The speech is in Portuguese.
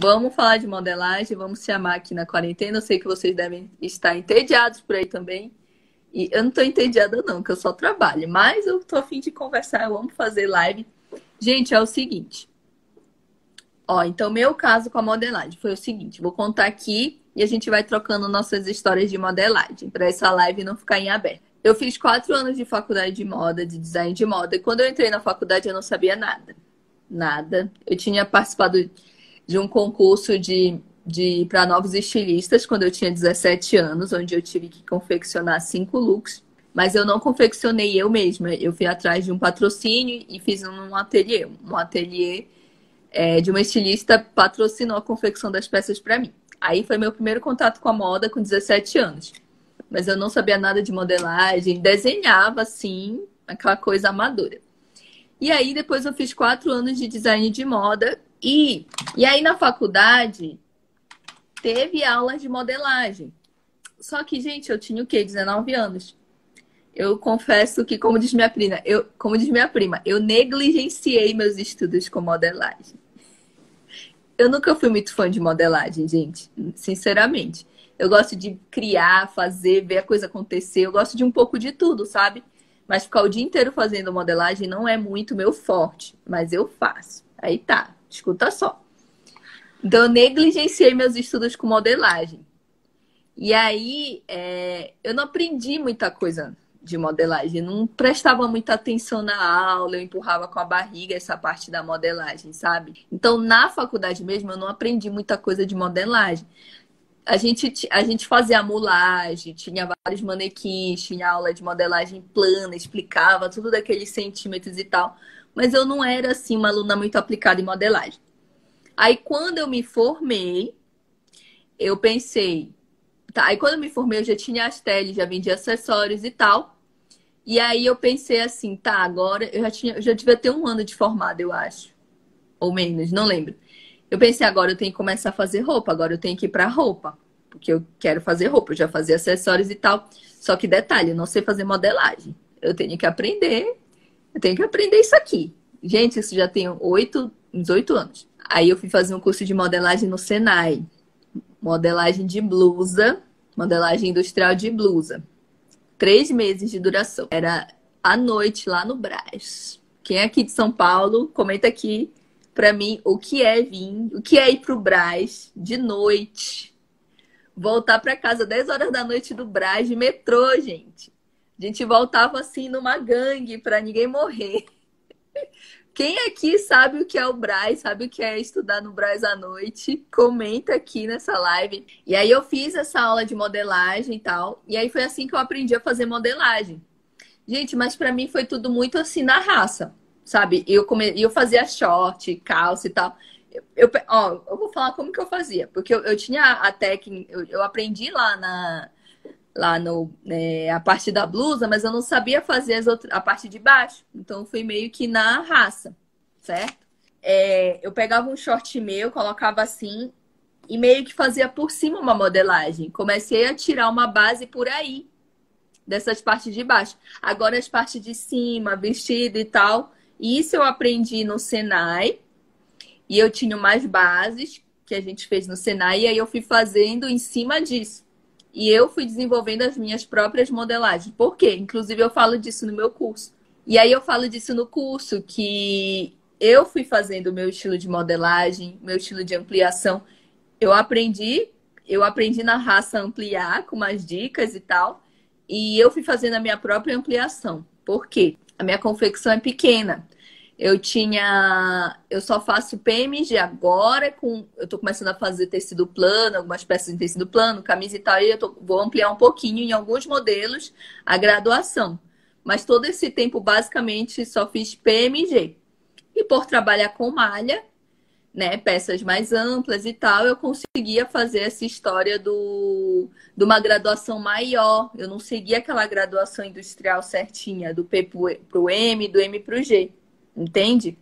Vamos falar de modelagem, vamos se amar aqui na quarentena. Eu sei que vocês devem estar entediados por aí também. E eu não tô entediada não, que eu só trabalho. Mas eu tô a fim de conversar, eu amo fazer live. Gente, é o seguinte. Ó, então meu caso com a modelagem foi o seguinte. Vou contar aqui e a gente vai trocando nossas histórias de modelagem. Para essa live não ficar em aberto. Eu fiz 4 anos de faculdade de moda, de design de moda. E quando eu entrei na faculdade eu não sabia nada. Nada. Eu tinha participado de um concurso para novos estilistas quando eu tinha 17 anos, onde eu tive que confeccionar 5 looks, mas eu não confeccionei eu mesma. Eu fui atrás de um patrocínio e fiz um ateliê. Um ateliê de uma estilista patrocinou a confecção das peças para mim. Aí foi meu primeiro contato com a moda com 17 anos. Mas eu não sabia nada de modelagem, desenhava assim, aquela coisa amadora. E aí depois eu fiz 4 anos de design de moda e aí na faculdade teve aulas de modelagem. Só que, gente, eu tinha o quê? 19 anos. Eu confesso que, como diz minha prima, eu negligenciei meus estudos com modelagem. Eu nunca fui muito fã de modelagem, gente, sinceramente. Eu gosto de criar, fazer, ver a coisa acontecer. Eu gosto de um pouco de tudo, sabe? Mas ficar o dia inteiro fazendo modelagem não é muito meu forte. Mas eu faço. Aí tá, escuta só. Então, eu negligenciei meus estudos com modelagem. E aí, eu não aprendi muita coisa de modelagem. Não prestava muita atenção na aula, eu empurrava com a barriga essa parte da modelagem, sabe? Então, na faculdade mesmo, eu não aprendi muita coisa de modelagem. A gente fazia a mulagem, tinha vários manequins, tinha aula de modelagem plana, explicava tudo daqueles centímetros e tal. Mas eu não era, assim, uma aluna muito aplicada em modelagem. Aí, quando eu me formei, eu pensei... Tá, aí, quando eu me formei, eu já tinha as teles, já vendia acessórios e tal. E aí, eu pensei assim, tá, agora... Eu já devia ter 1 ano de formada, eu acho. Ou menos, não lembro. Eu pensei, agora eu tenho que começar a fazer roupa. Agora eu tenho que ir pra roupa. Porque eu quero fazer roupa. Eu já fazia acessórios e tal. Só que detalhe, eu não sei fazer modelagem. Eu tenho que aprender. Eu tenho que aprender isso aqui. Gente, isso já tem uns 8 anos. Aí eu fui fazer um curso de modelagem no Senai. Modelagem de blusa. Modelagem industrial de blusa. 3 meses de duração. Era à noite lá no Brás. Quem é aqui de São Paulo, comenta aqui pra mim o que é ir pro Brás de noite. Voltar pra casa 10 horas da noite do Brás de metrô, gente. A gente voltava assim numa gangue pra ninguém morrer. Quem aqui sabe o que é o Brás, sabe o que é estudar no Brás à noite? Comenta aqui nessa live. E aí eu fiz essa aula de modelagem e tal. E aí foi assim que eu aprendi a fazer modelagem. Gente, mas pra mim foi tudo muito assim na raça, sabe? Eu fazia short, calça e tal. Eu vou falar como que eu fazia. Porque eu tinha a técnica, eu aprendi a parte da blusa, mas eu não sabia fazer a parte de baixo. Então, foi meio que na raça, certo? Eu pegava um short meu, colocava assim, e meio que fazia por cima uma modelagem. Comecei a tirar uma base por aí, dessas partes de baixo. Agora, as partes de cima, vestido e tal, isso eu aprendi no Senai. E eu tinha mais bases que a gente fez no Senai, e aí eu fui fazendo em cima disso. E eu fui desenvolvendo as minhas próprias modelagens. Por quê? Inclusive, eu falo disso no meu curso. E aí eu falo disso no curso, que eu fui fazendo o meu estilo de modelagem, meu estilo de ampliação. Eu aprendi na raça ampliar com umas dicas e tal. E eu fui fazendo a minha própria ampliação. Por quê? A minha confecção é pequena. Eu só faço PMG agora, eu tô começando a fazer tecido plano, algumas peças em tecido plano, camisa e tal, e vou ampliar um pouquinho em alguns modelos a graduação. Mas todo esse tempo, basicamente, só fiz PMG. E por trabalhar com malha, né, peças mais amplas e tal, eu conseguia fazer essa história de uma graduação maior. Eu não seguia aquela graduação industrial certinha, do P pro M, do M pro G. Entende?